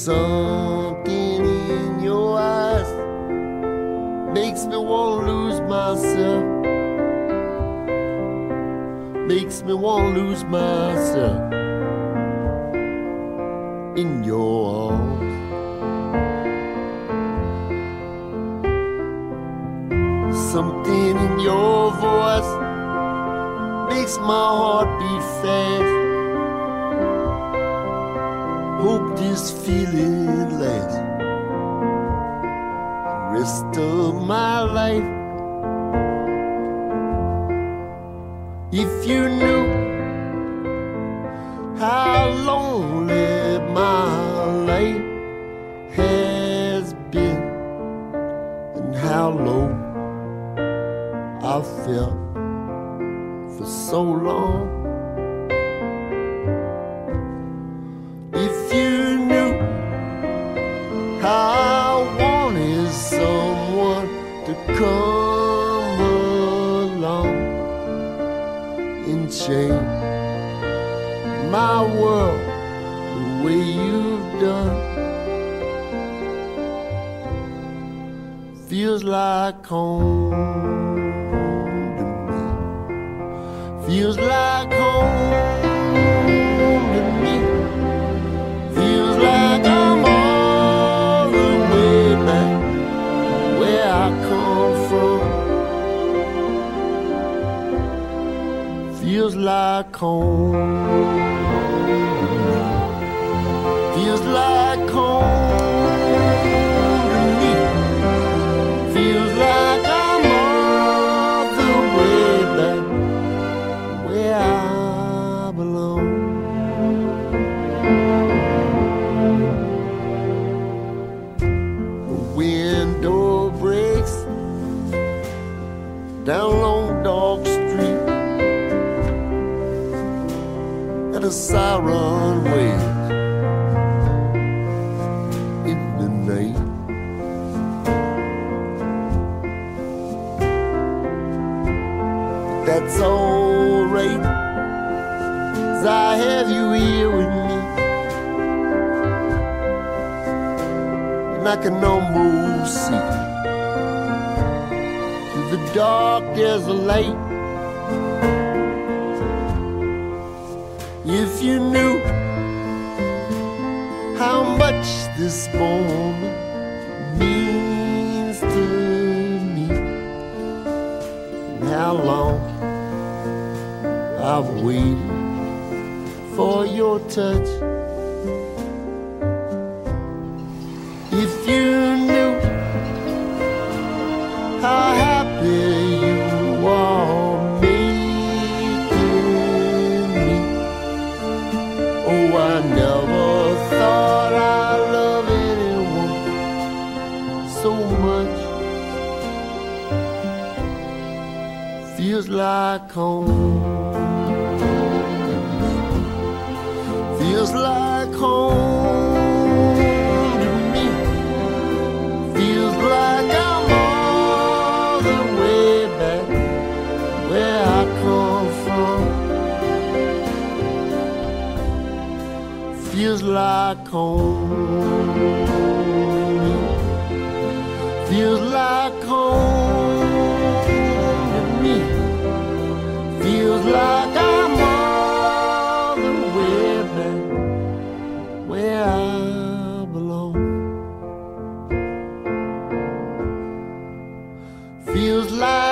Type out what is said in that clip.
Something in your eyes makes me want to lose myself. Makes me want to lose myself in your arms. Something in your voice makes my heart beat fast. Hope this feeling lasts the rest of my life. If you knew how lonely my life has been and how low I felt for so long. If you knew how I wanted someone to come along and change my world the way you've done. Feels like home. Feels like home to me. Feels like I'm all the way back where I come from. Feels like home to me. Feels like home to me. Feels like I'm all the way back where I belong. The window breaks down long dark street, and a siren wails in the night. That's alright, 'cause I have you here with me, and I can almost see through the dark there's a light. If you knew how much this moment means to me, and how long I've waited for your touch. If you knew how happy you are making me. Oh, I never thought I'd love anyone so much. Feels like home. Feels like home to me. Feels like I'm all the way back where I come from. Feels like home to me. Feels like home to me. Feels like I'm all the way back where I belong. Feels like